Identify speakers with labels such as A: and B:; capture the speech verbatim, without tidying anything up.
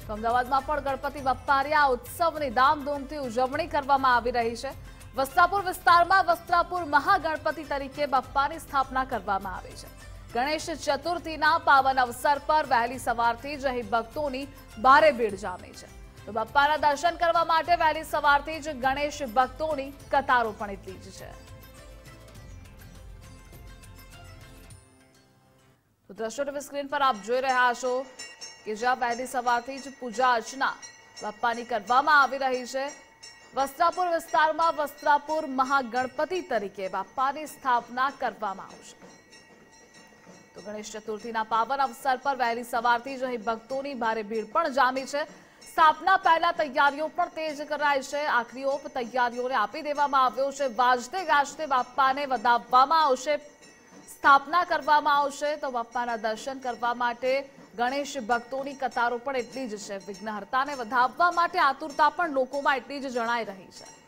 A: અમદાવાદમાં પણ ગણપતિ બાપ્પાની આ ઉત્સવની ધામધૂમથી ઉજવણી કરવામાં આવી રહી છે। વસ્ત્રાપુર વિસ્તારમાં વસ્ત્રાપુર મહાગણપતિ તરીકે બાપ્પાની સ્થાપના કરવામાં આવી છે। ગણેશ ચતુર્થીના પાવન અવસર પર વહેલી સવારથી જ અહીં ભક્તોની ભારે ભીડ જામી છે। તો બાપ્પાના દર્શન કરવા માટે વહેલી સવારથી જ ગણેશ ભક્તોની કતારો પણ એટલી જ છે। તો દ્રશ્યો ટીવી સ્ક્રીન પર આપ જોઈ રહ્યા છો કે જ્યાં વહેલી સવારથી જ પૂજા અર્ચના બાપ્પાની કરવામાં આવી રહી છે। વસ્ત્રાપુર વિસ્તારમાં વસ્ત્રાપુર મહાગણપતિ તરીકે બાપ્પાની સ્થાપના કરવામાં આવશે। તો ગણેશ ચતુર્થીના પાવન અવસર પર વહેલી સવારથી જ અહીં ભક્તોની ભારે ભીડ પણ જામી છે। સ્થાપના પહેલા તૈયારીઓ પણ તેજ કરાઈ છે। આખરી ઓપ તૈયારીઓને આપી દેવામાં આવ્યો છે। વાજતે ગાજતે બાપ્પાને વધાવવામાં આવશે, સ્થાપના કરવામાં આવશે। તો બાપ્પાના દર્શન કરવા માટે ગણેશ ભક્તોની કતારો પણ એટલી જ છે। વિઘ્નહર્તાને વધાવવા માટે આતુરતા પણ લોકોમાં એટલી જ જણાઈ રહી છે।